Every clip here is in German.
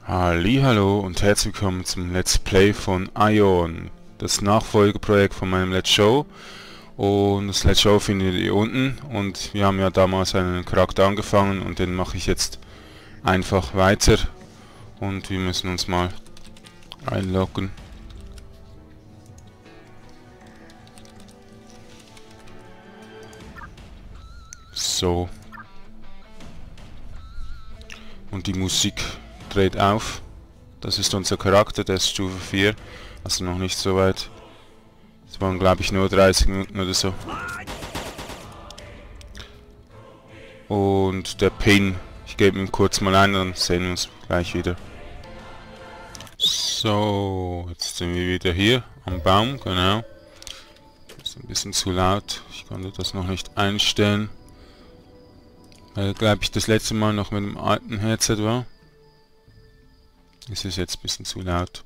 Hallihallo und herzlich willkommen zum Let's Play von Aion, das Nachfolgeprojekt von meinem Let's Show. Und das Let's Show findet ihr unten und wir haben ja damals einen Charakter angefangen und den mache ich jetzt einfach weiter und wir müssen uns mal einloggen. So. Und die Musik dreht auf. Das ist unser Charakter, der ist Stufe 4, also noch nicht so weit. Es waren glaube ich nur 30 Minuten oder so. Und der Pin, ich gebe ihm kurz mal ein, dann sehen wir uns gleich wieder. So, jetzt sind wir wieder hier am Baum, genau. Das ist ein bisschen zu laut, ich konnte das noch nicht einstellen. Weil glaube ich das letzte Mal noch mit dem alten Headset war. Es ist jetzt ein bisschen zu laut.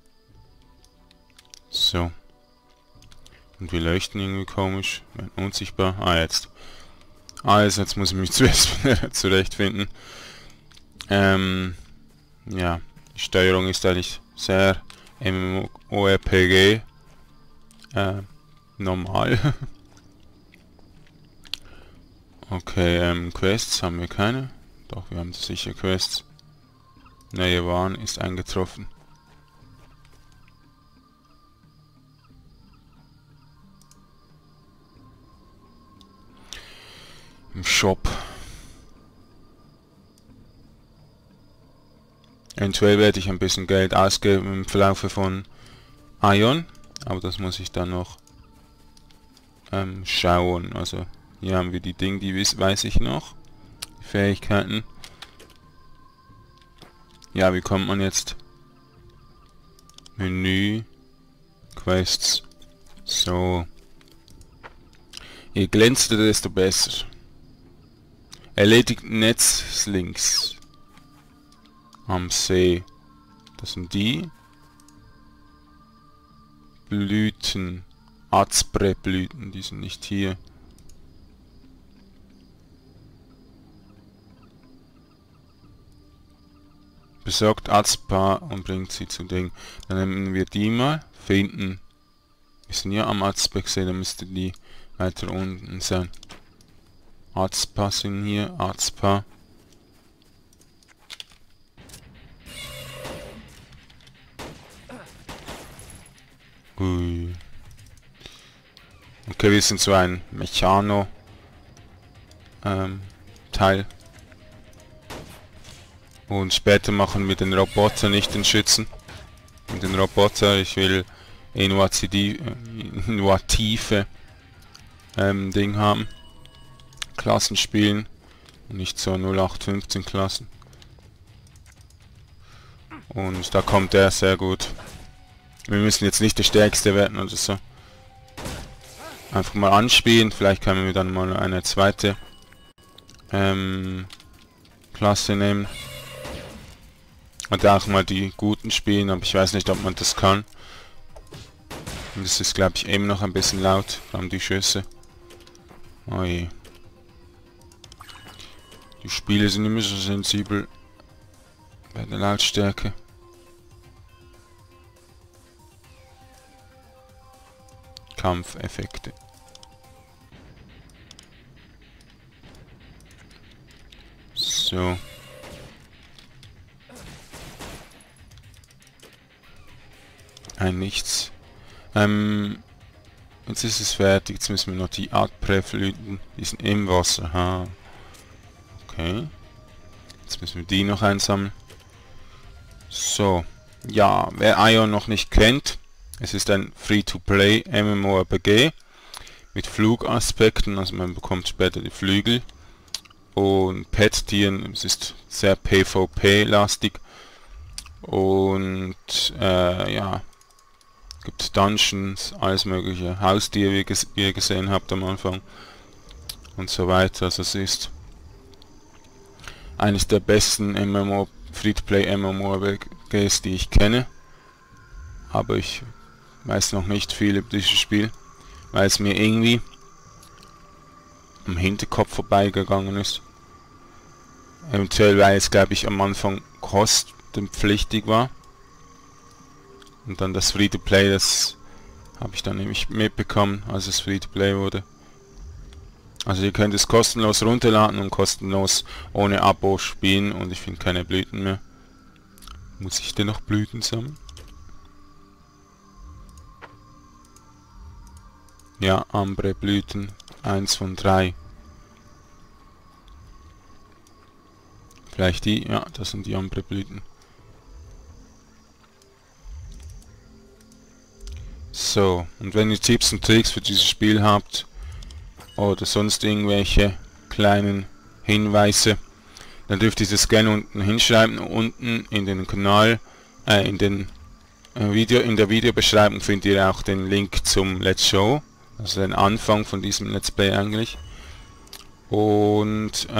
So. Und wir leuchten irgendwie komisch. Werden unsichtbar. Ah, jetzt. Also, jetzt muss ich mich zuerst wieder zurechtfinden. Ja. Die Steuerung ist eigentlich sehr MMORPG. Normal. Okay, Quests haben wir keine. Doch, wir haben sicher Quests. Neue Waren ist eingetroffen. Im Shop. Eventuell werde ich ein bisschen Geld ausgeben im Verlauf von Aion, aber das muss ich dann noch schauen. Also hier haben wir die Dinge, die weiß ich noch. Die Fähigkeiten. Ja, wie kommt man jetzt? Menü, Quests. So. Je glänzender, desto besser. Erledigt Netzlinks am See. Das sind die Blüten. Azbre-Blüten, die sind nicht hier. Besorgt Azpa und bringt sie zu Ding. Dann nehmen wir die mal, finden. Wir sind ja am Azpa gesehen, dann müsste die weiter unten sein. Azpa sind hier, Azpa. Ui. Okay, wir sind so ein Mechano Teil. Und später machen wir den Roboter, nicht den Schützen. Mit den Roboter, ich will innovative Ding haben. Klassen spielen. Und nicht so 0815 Klassen. Und da kommt er sehr gut. Wir müssen jetzt nicht der Stärkste werden oder so. Einfach mal anspielen. Vielleicht können wir dann mal eine zweite Klasse nehmen. Und auch mal die guten spielen, aber ich weiß nicht, ob man das kann. Und es ist, glaube ich, eben noch ein bisschen laut, vor allem die Schüsse. Oh je. Die Spiele sind immer so sensibel bei der Lautstärke. Kampfeffekte. So. Ein Nichts. Jetzt ist es fertig. Jetzt müssen wir noch die Azbre-Blüten. Die sind im Wasser. Ha. Okay. Jetzt müssen wir die noch einsammeln. So. Ja, wer Aion noch nicht kennt. Es ist ein Free-to-Play MMORPG. Mit Flugaspekten. Also man bekommt später die Flügel. Und Pet-Tieren. Es ist sehr PvP-lastig. Und ja. Gibt Dungeons, alles mögliche, Haustiere, wie ihr gesehen habt am Anfang und so weiter. Also es ist eines der besten Free-to-Play MMORPGs, die ich kenne. Aber ich weiß noch nicht viel über dieses Spiel, weil es mir irgendwie am Hinterkopf vorbeigegangen ist. Eventuell weil es, glaube ich, am Anfang kostenpflichtig war. Und dann das Free-to-Play, das habe ich dann nämlich mitbekommen, als es Free-to-Play wurde. Also ihr könnt es kostenlos runterladen und kostenlos ohne Abo spielen und ich finde keine Blüten mehr. Muss ich denn noch Blüten sammeln? Ja, Ambre-Blüten, 1 von 3. Vielleicht die, ja, das sind die Ambre-Blüten. So, und wenn ihr Tipps und Tricks für dieses Spiel habt oder sonst irgendwelche kleinen Hinweise, dann dürft ihr das gerne unten hinschreiben. Unten in den Kanal, in der Videobeschreibung findet ihr auch den Link zum Let's Show, also den Anfang von diesem Let's Play eigentlich. Und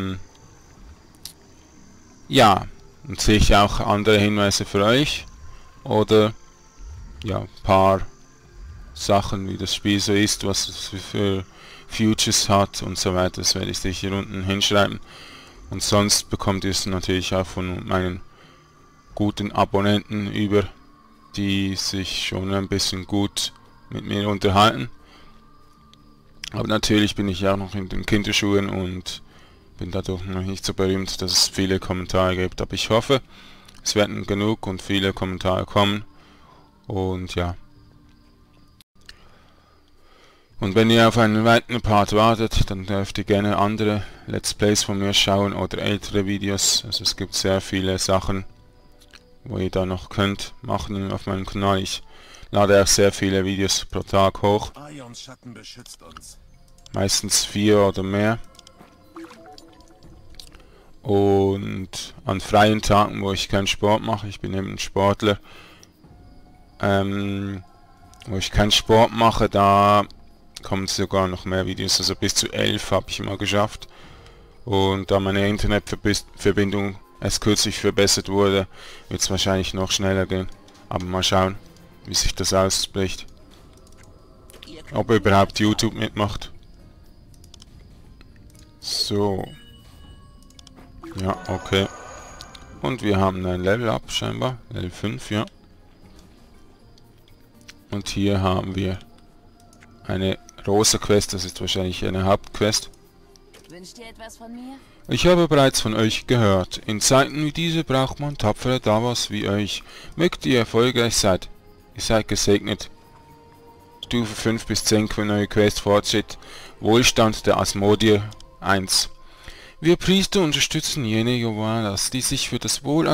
ja, und sicher auch andere Hinweise für euch oder ja, ein paar Sachen, wie das Spiel so ist, was es für Futures hat und so weiter. Das werde ich sicher unten hinschreiben. Und sonst bekommt ihr es natürlich auch von meinen guten Abonnenten über, die sich schon ein bisschen gut mit mir unterhalten. Aber natürlich bin ich ja auch noch in den Kinderschuhen und bin dadurch noch nicht so berühmt, dass es viele Kommentare gibt. Aber ich hoffe, es werden genug und viele Kommentare kommen. Und ja. Und wenn ihr auf einen weiteren Part wartet, dann dürft ihr gerne andere Let's Plays von mir schauen oder ältere Videos. Also es gibt sehr viele Sachen, wo ihr da noch könnt machen auf meinem Kanal. Ich lade auch sehr viele Videos pro Tag hoch. Aions Schatten beschützt uns. Meistens 4 oder mehr. Und an freien Tagen, wo ich keinen Sport mache, ich bin eben ein Sportler, wo ich keinen Sport mache, da kommen sogar noch mehr Videos, also bis zu 11 habe ich mal geschafft. Und da meine Internetverbindung erst kürzlich verbessert wurde, wird es wahrscheinlich noch schneller gehen. Aber mal schauen, wie sich das ausspricht. Ob überhaupt YouTube mitmacht. So. Ja, okay. Und wir haben ein Level Up scheinbar. Level 5, ja. Und hier haben wir eine Rosa Quest, das ist wahrscheinlich eine Hauptquest. Wünscht ihr etwas von mir? Ich habe bereits von euch gehört. In Zeiten wie diese braucht man tapfere Davos wie euch. Mögt ihr erfolgreich seid. Ihr seid gesegnet. Stufe 5 bis 10 für neue Quest Fortschritt. Wohlstand der Asmodier 1. Wir Priester unterstützen jene Jovanas, die sich für das Wohl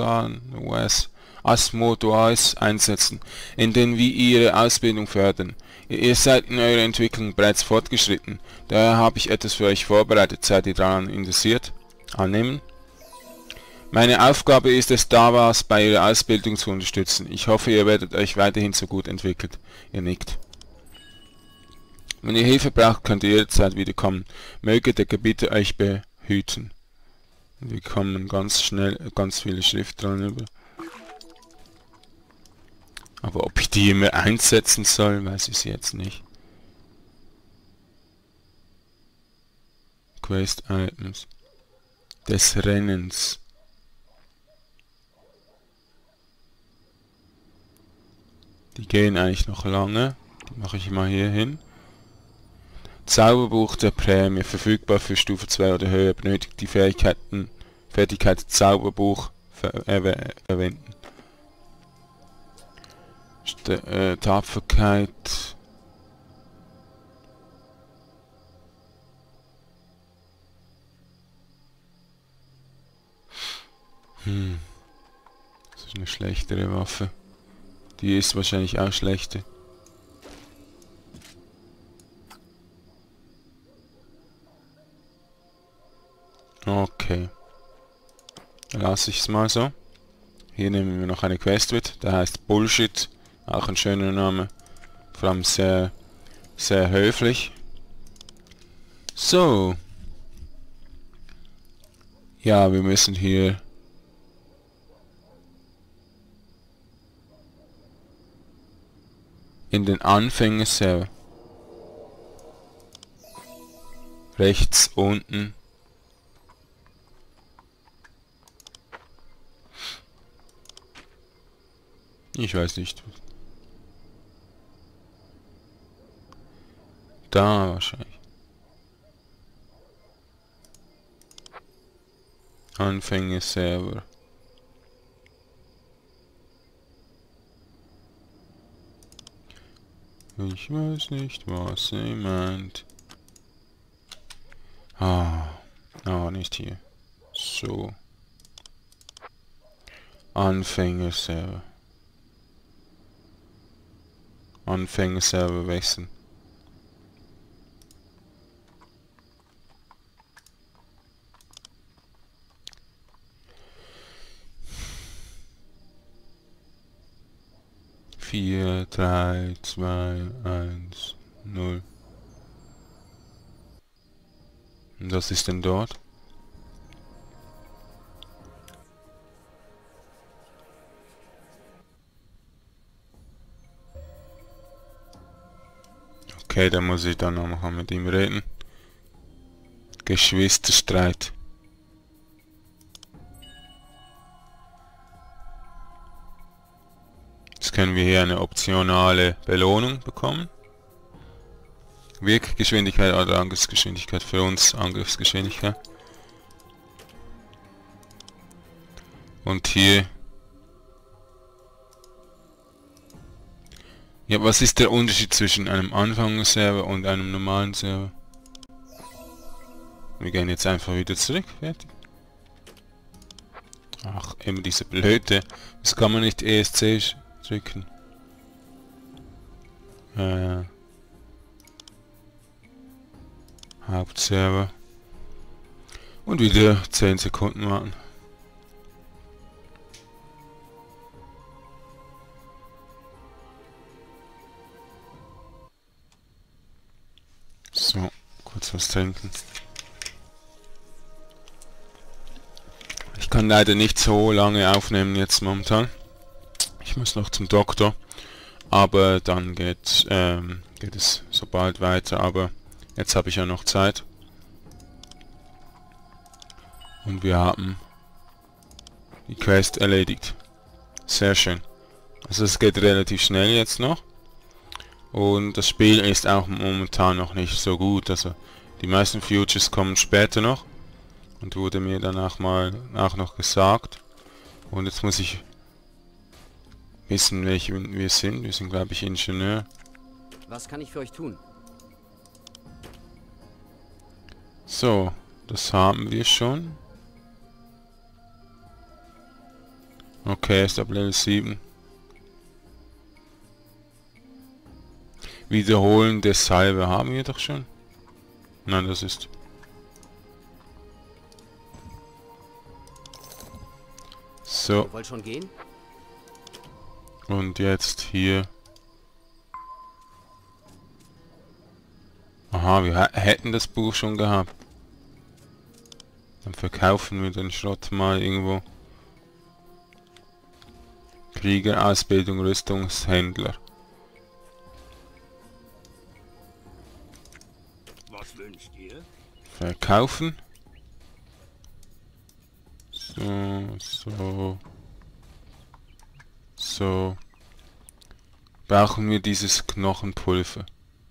Asmodois einsetzen, indem wir ihre Ausbildung fördern. Ihr seid in eurer Entwicklung bereits fortgeschritten, daher habe ich etwas für euch vorbereitet. Seid ihr daran interessiert? Annehmen. Meine Aufgabe ist es, Davas bei ihrer Ausbildung zu unterstützen. Ich hoffe, ihr werdet euch weiterhin so gut entwickelt. Ihr nickt. Wenn ihr Hilfe braucht, könnt ihr jederzeit wieder kommen. Möge der Gebieter euch behüten. Wir kommen ganz schnell ganz viele Schrift dran über. Aber ob ich die immer einsetzen soll, weiß ich jetzt nicht. Quest Items des Rennens. Die gehen eigentlich noch lange. Die mache ich mal hier hin. Zauberbuch der Prämie, verfügbar für Stufe 2 oder höher, benötigt die Fertigkeit Zauberbuch verwenden. Tapferkeit. Das ist eine schlechtere Waffe. Die ist wahrscheinlich auch schlechter. Okay. Lasse ich es mal so. Hier nehmen wir noch eine Quest mit. Der heißt Bullshit. Auch ein schöner Name. Vor allem sehr, sehr höflich. So. Ja, wir müssen hier in den Anfängerserver. Rechts unten. Ich weiß nicht. Da wahrscheinlich. Anfängerserver. Ich weiß nicht, was sie meint. Nicht hier. So. Anfängerserver. Anfängerserver wechseln. Vier, 3, 2, 1, 0. Und was ist denn dort? Okay, dann muss ich dann noch mal mit ihm reden. Geschwisterstreit. Jetzt können wir hier eine optionale Belohnung bekommen. Wirkgeschwindigkeit oder Angriffsgeschwindigkeit, für uns Angriffsgeschwindigkeit. Und hier... Ja, was ist der Unterschied zwischen einem Anfängerserver und einem normalen Server? Wir gehen jetzt einfach wieder zurück, fertig. Ach, immer diese blöde. Das kann man nicht ESC drücken. Hauptserver. Und wieder 10 Sekunden warten. So, kurz was trinken. Ich kann leider nicht so lange aufnehmen jetzt momentan. Ich muss noch zum Doktor. Aber dann geht es so bald weiter. Aber jetzt habe ich ja noch Zeit. Und wir haben die Quest erledigt. Sehr schön. Also es geht relativ schnell jetzt noch. Und das Spiel ist auch momentan noch nicht so gut. Also die meisten Futures kommen später noch. Und wurde mir danach auch noch gesagt. Und jetzt muss ich wissen, welche wir sind. Wir sind, glaube ich, Ingenieur. Was kann ich für euch tun? So, das haben wir schon. Okay, ist ab Level 7. Wiederholen der Salve haben wir doch schon. Nein, das ist... So. Ihr wollt schon gehen? Und jetzt hier. Aha, wir hätten das Buch schon gehabt. Dann verkaufen wir den Schrott mal irgendwo. Krieger, Ausbildung, Rüstungshändler. Was wünscht ihr? Verkaufen. So. So. Brauchen wir dieses Knochenpulver.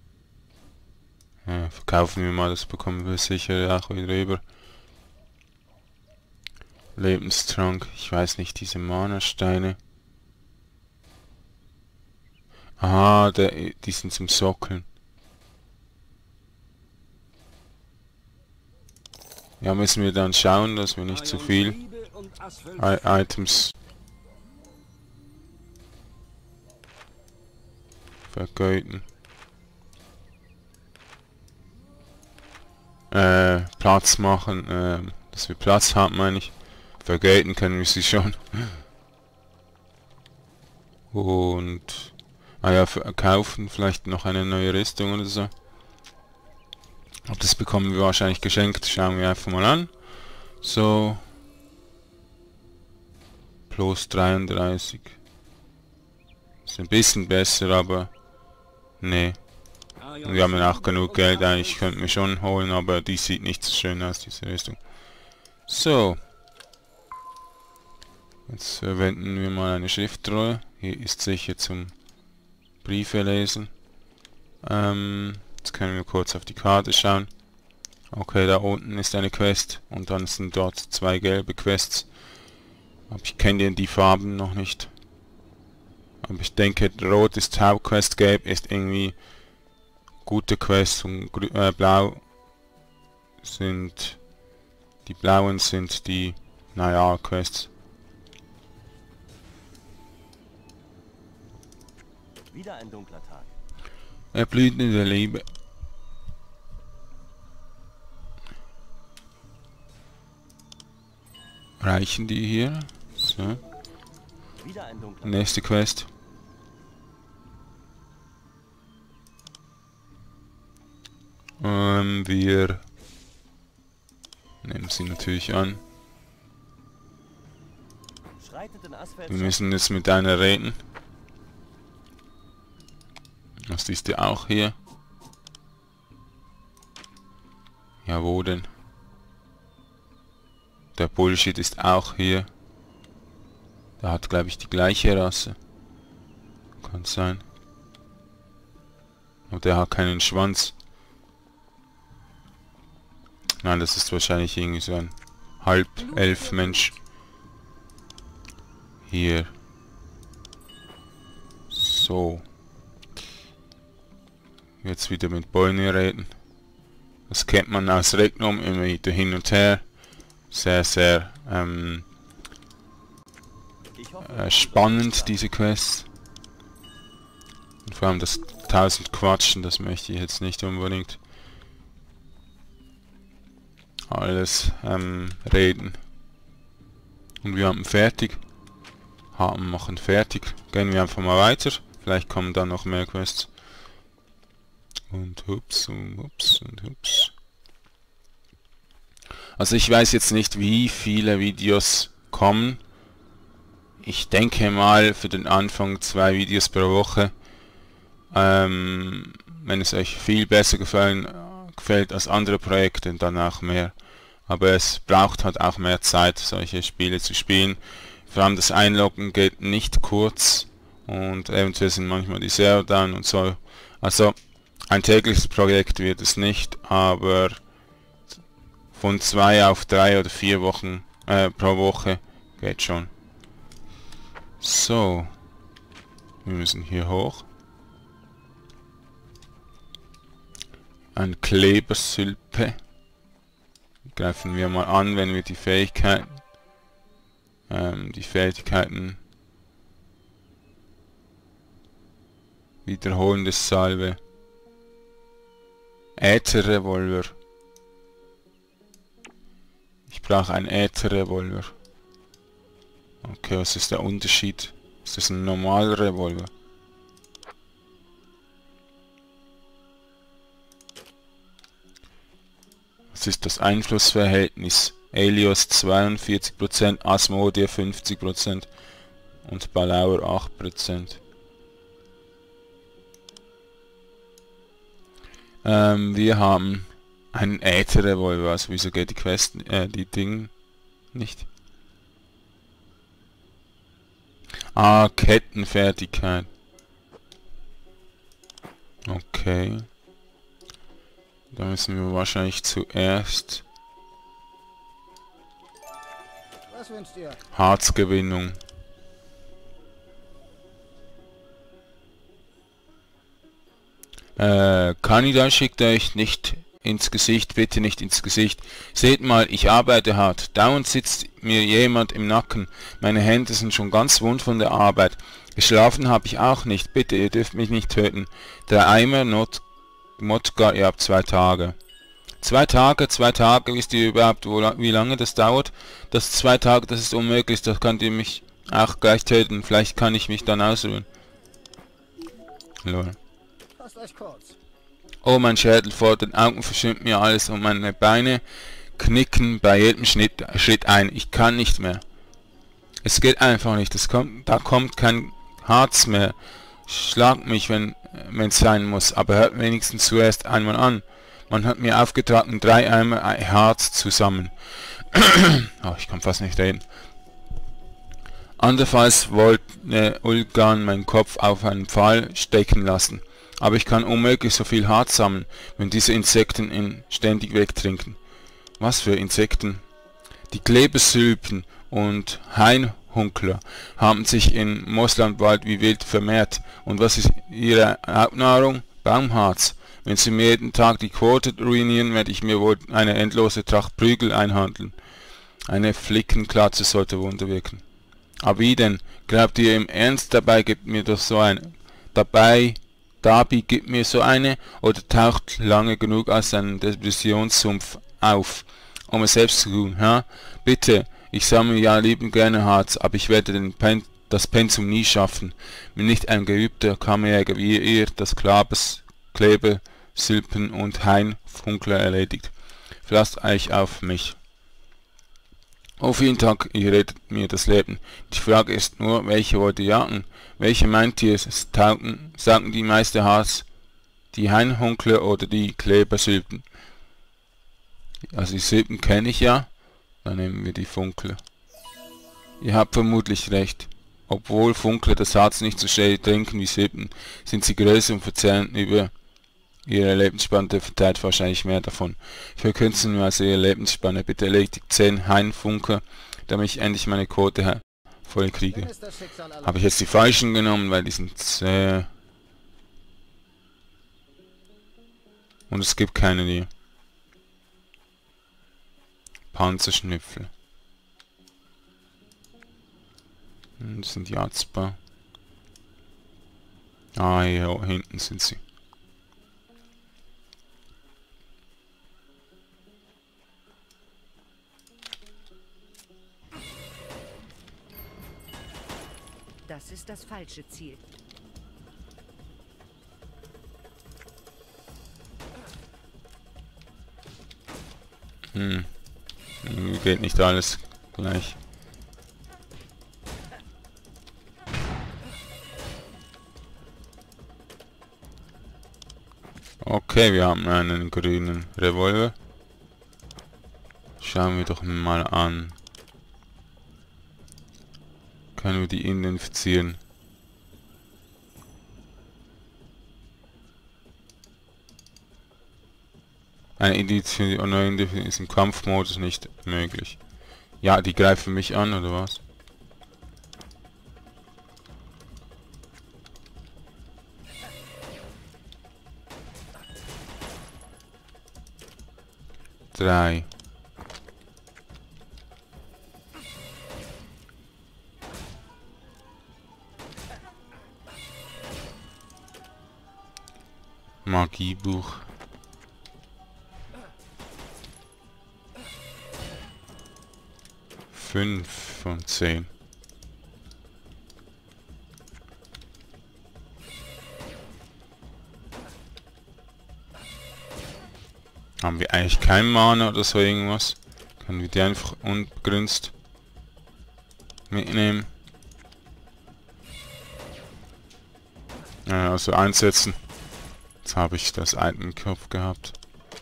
Ja, verkaufen wir mal, das bekommen wir sicher auch wieder über. Lebenstrank, ich weiß nicht, diese Mana-Steine. Aha, die sind zum Sockeln. Ja, müssen wir dann schauen, dass wir nicht zu viel Items vergeuden. Platz machen, dass wir Platz haben, meine ich. Vergeuden können wir sie schon. Und verkaufen, vielleicht noch eine neue Rüstung oder so. Aber das bekommen wir wahrscheinlich geschenkt. Schauen wir einfach mal an. So. Plus 33. Ist ein bisschen besser, aber... Nee. Und wir haben ja auch genug Geld. Eigentlich könnten wir schon holen, aber die sieht nicht so schön aus, diese Rüstung. So. Jetzt verwenden wir mal eine Schriftrolle. Hier ist sicher zum Briefe lesen. Jetzt können wir kurz auf die Karte schauen. Okay, da unten ist eine Quest und dann sind dort 2 gelbe Quests. Aber ich kenne die Farben noch nicht. Aber ich denke, rot ist Hauptquest, gelb ist irgendwie gute Quest und blau sind... Die blauen sind die, naja, Quests. Wieder ein dunkler Tag. Erblühende der Liebe. Reichen die hier? So. Wieder ein dunkler Tag. Nächste Quest. Wir nehmen sie natürlich an. Schreitet in Asphalt. Wir müssen jetzt mit einer reden. Was ist die auch hier? Ja, wo denn? Der Bullshit ist auch hier. Der hat, glaube ich, die gleiche Rasse. Kann sein. Aber der hat keinen Schwanz. Nein, das ist wahrscheinlich irgendwie so ein Halb-Elf-Mensch. Hier. So. Jetzt wieder mit Boyne reden. Das kennt man aus Regnum immer wieder hin und her. Sehr, sehr spannend, diese Quests. Und vor allem das 1000 Quatschen, das möchte ich jetzt nicht unbedingt alles reden. Und wir haben fertig. Machen fertig. Gehen wir einfach mal weiter. Vielleicht kommen dann noch mehr Quests. Und hups und hups und hups. Also ich weiß jetzt nicht, wie viele Videos kommen. Ich denke mal für den Anfang 2 Videos pro Woche. Wenn es euch viel besser gefällt als andere Projekte, dann auch mehr. Aber es braucht halt auch mehr Zeit, solche Spiele zu spielen. Vor allem das Einloggen geht nicht kurz und eventuell sind manchmal die Server down und so. Also ein tägliches Projekt wird es nicht, aber von 2 auf 3 oder 4 Wochen pro Woche geht schon. So, wir müssen hier hoch. Ein Klebersülpe. Greifen wir mal an, wenn wir die Fähigkeiten wiederholende Salve. Ätherrevolver. Ich brauche einen Ätherrevolver. Okay, was ist der Unterschied? Ist das ein normaler Revolver? Was ist das Einflussverhältnis? Elios 42%, Asmodee 50% und Balauer 8%. Wir haben einen Ätherrevolver, also wieso geht die Quest, die Ding nicht? Ah, Kettenfertigkeit. Okay. Da müssen wir wahrscheinlich zuerst Harzgewinnung. Kanida schickt euch nicht ins Gesicht, bitte nicht ins Gesicht. Seht mal, ich arbeite hart. Dauernd sitzt mir jemand im Nacken. Meine Hände sind schon ganz wund von der Arbeit. Geschlafen habe ich auch nicht. Bitte, ihr dürft mich nicht töten. Der Eimer Modgar, ihr habt 2 Tage. 2 Tage, wisst ihr überhaupt, wie lange das dauert? Das 2 Tage, das ist unmöglich, da könnt ihr mich auch gleich töten. Vielleicht kann ich mich dann ausruhen. Lol. Oh, mein Schädel vor den Augen verschwimmt mir alles und meine Beine knicken bei jedem Schritt ein. Ich kann nicht mehr. Es geht einfach nicht. Da kommt kein Harz mehr. Schlag mich, wenn es sein muss, aber hört wenigstens zuerst einmal an. Man hat mir aufgetragen 3 Eimer Harz zusammen. Oh, ich kann fast nicht reden. Andernfalls wollte Ulgan meinen Kopf auf einen Pfahl stecken lassen. Aber ich kann unmöglich so viel Harz sammeln, wenn diese Insekten ihn ständig wegtrinken. Was für Insekten? Die Klebesylpen und Hainhunkler haben sich in Mooslandwald wie wild vermehrt. Und was ist ihre Hauptnahrung? Baumharz. Wenn sie mir jeden Tag die Quote ruinieren, werde ich mir wohl eine endlose Tracht Prügel einhandeln. Eine Flickenklatze sollte Wunder wirken. Aber wie denn? Glaubt ihr im Ernst, Dabi gibt mir so eine, oder taucht lange genug aus einem Depressionssumpf auf, um es selbst zu tun, ha? Bitte, ich sammle ja liebend gerne Harz, aber ich werde das Pensum nie schaffen, wenn nicht ein geübter Kammerjäger wie ihr das Kleber, Silpen und Hainhunkler erledigt. Verlasst euch auf mich. Auf jeden Tag, ihr rettet mir das Leben. Die Frage ist nur, welche wollt ihr jagen? Welche meint ihr, sagen die meiste Harz? Die Hainhunkler oder die Klebersylpen? Also die Silpen kenne ich ja. Dann nehmen wir die Funkler. Ihr habt vermutlich recht. Obwohl Funkler das Harz nicht so schnell trinken wie Silpen, sind sie größer und verzehren über ihre Lebensspanne verteilt wahrscheinlich mehr davon. Verkürzen wir also ihre Lebensspanne. Bitte erledigt 10 Hainfunker, damit ich endlich meine Quote voll kriege. Habe ich jetzt die falschen genommen, weil die sind sehr... Und es gibt keine hier. Panzerschnüffel. Das sind die Atzbar. Ah, hier hinten sind sie. Das ist das falsche Ziel. Geht nicht alles gleich. Okay, wir haben einen grünen Revolver. Schauen wir doch mal an. Können wir die identifizieren? Eine Identifizierung ist im Kampfmodus nicht möglich. Ja, die greifen mich an, oder was? Drei. Magiebuch. 5 von 10. Haben wir eigentlich keinen Mana oder so irgendwas? Können wir die einfach unbegrenzt mitnehmen? Ja, also einsetzen. Jetzt habe ich das Item im Kopf gehabt.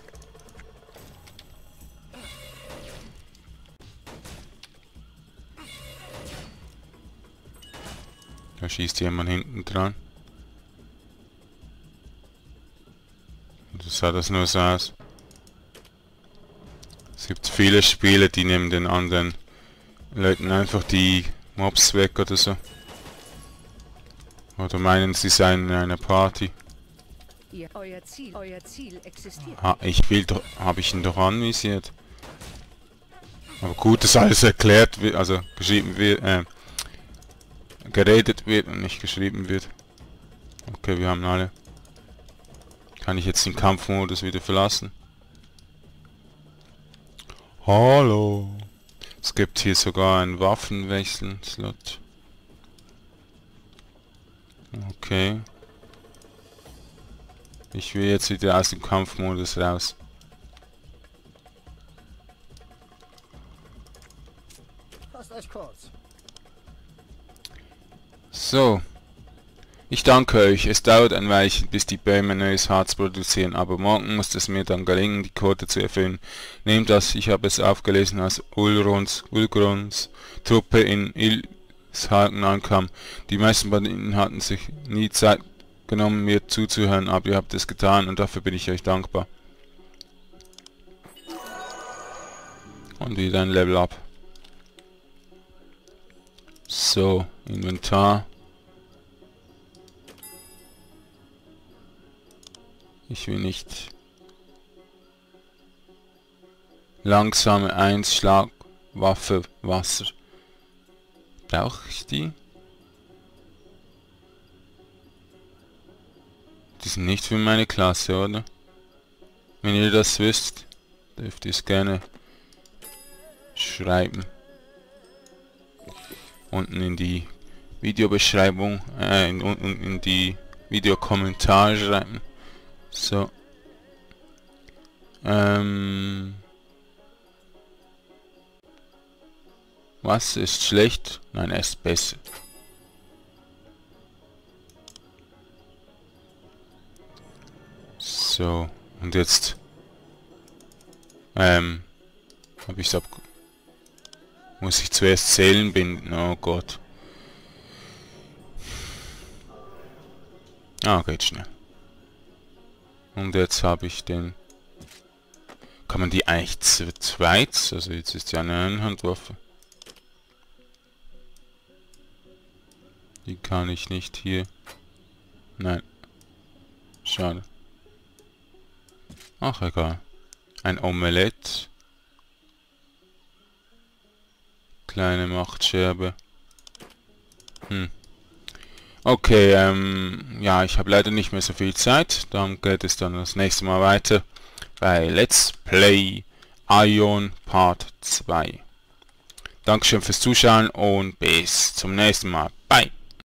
Da schießt jemand hinten dran. Und so sah das nur so aus. Es gibt viele Spiele, die nehmen den anderen Leuten einfach die Mobs weg oder so. Oder meinen, sie seien in einer Party. Euer Ziel existiert. Habe ich ihn doch anvisiert. Aber gut, dass alles erklärt wird, also geschrieben wird, geredet wird und nicht geschrieben wird. Okay, wir haben alle. Kann ich jetzt den Kampfmodus wieder verlassen? Hallo. Es gibt hier sogar einen Waffenwechsel-Slot. Okay. Ich will jetzt wieder aus dem Kampfmodus raus. Fasst euch kurz. So. Ich danke euch. Es dauert ein Weilchen, bis die Bäume neues Harz produzieren, aber morgen muss es mir dann gelingen, die Quote zu erfüllen. Nehmt das, ich habe es aufgelesen, als Ulgrons Truppe in das Haken ankam. Die meisten von ihnen hatten sich nie Zeit genommen, mir zuzuhören, aber ihr habt es getan und dafür bin ich euch dankbar. Und wieder ein Level Up. So, Inventar. Ich will nicht. Langsame 1, Schlagwaffe, Wasser. Brauche ich die? Die sind nicht für meine Klasse, oder? Wenn ihr das wisst, dürft ihr es gerne schreiben. Unten in die Videobeschreibung, in die Videokommentare schreiben. So. Was ist schlecht? Nein, er ist besser. So, und jetzt habe ich es muss ich zuerst Seelen binden. Oh Gott. Ah, geht schnell. Und jetzt habe ich den... Kann man die eigentlich zu zweit? Also jetzt ist ja eine Einhandwaffe. Die kann ich nicht hier. Nein. Schade. Ach, egal. Ein Omelett. Kleine Machtscherbe. Okay, ja, ich habe leider nicht mehr so viel Zeit. Darum geht es dann das nächste Mal weiter bei Let's Play Aion Part 2. Dankeschön fürs Zuschauen und bis zum nächsten Mal. Bye!